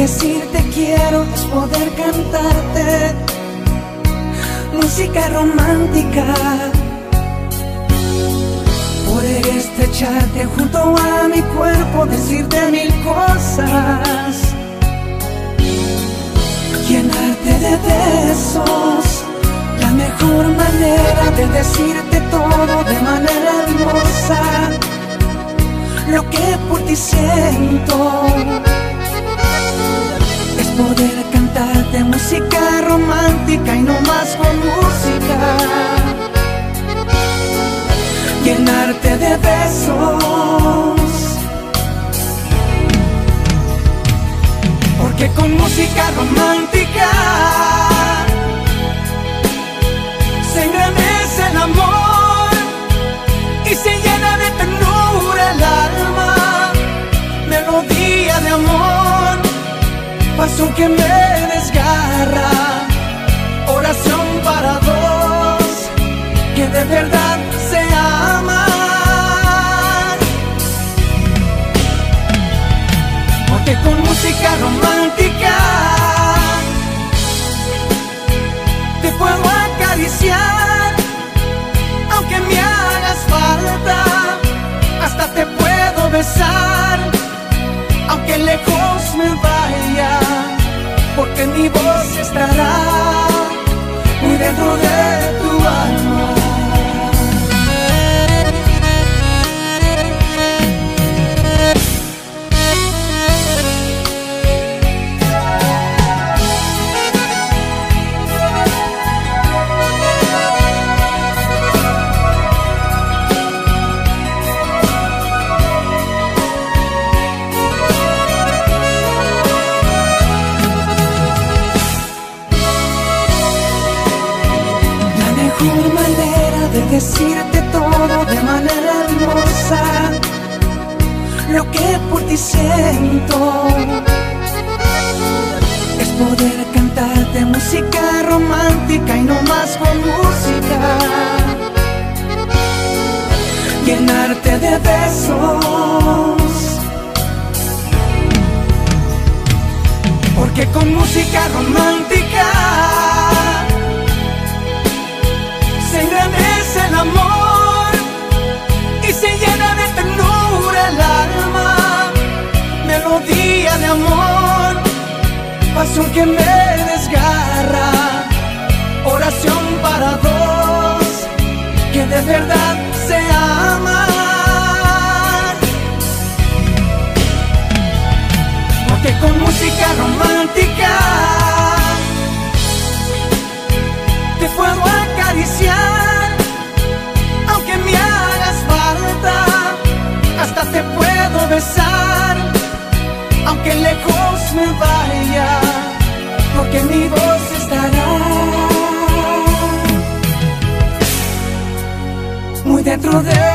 decirte quiero es poder cantarte música romántica, poder estrecharte junto a mi cuerpo, decirte mil cosas, llenarte de besos, la mejor manera de decirte todo de manera hermosa, lo que por ti siento. Es poder cantarte música romántica y no más con música, llenarte de besos, porque con música romántica se engrandece el amor y se llena de ternura el alma, melodía de amor, pasión que me desgarra, oración para dos que de verdad se aman. Porque con música romántica te puedo acariciar, aunque me hagas falta, hasta te puedo besar, aunque lejos me vaya, porque mi voz estará muy dentro de tu alma. Mejor manera de decirte todo de manera hermosa, lo que por ti siento, es poder cantarte música romántica y no más con música, llenarte de besos, porque con música romántica se engrandece el amor y se llena de ternura el alma, melodía de amor, pasión que me desgarra, oración para dos que de verdad se aman. Porque con música romántica te puedo acariciar, aunque me hagas falta, hasta te puedo besar, aunque lejos me vaya, porque mi voz estará muy dentro de